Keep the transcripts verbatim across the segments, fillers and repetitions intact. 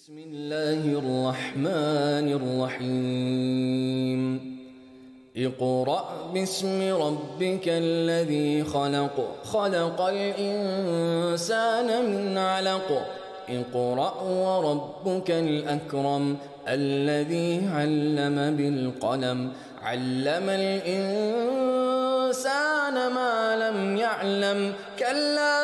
بسم الله الرحمن الرحيم اقرأ باسم ربك الذي خلق خلق الإنسان من علق اقرأ وربك الأكرم الذي علم بالقلم علم الإنسان ما لم يعلم كلا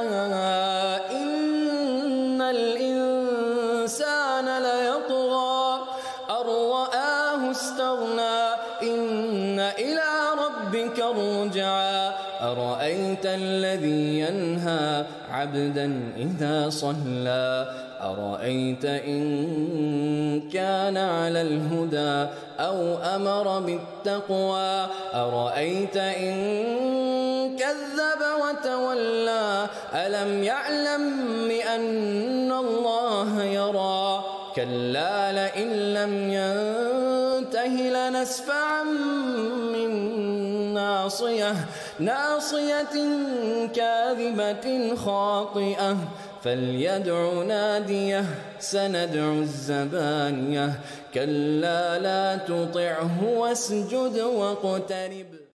إن الإنسان ليطغى أن رآه استغنى إن إلى ربك الرجعى أرأيت الذي ينهى عبدا إذا صلى أرأيت إن كان على الهدى أو أمر بالتقوى أرأيت إن كذب وتولى ألم يعلم بأن الله يرى كلا لئن لم ينته لنسفعا بالناصية ناصية كاذبة خاطئة فليدع ناديه سندع الزبانية كلا لا تطعه واسجد واقترب.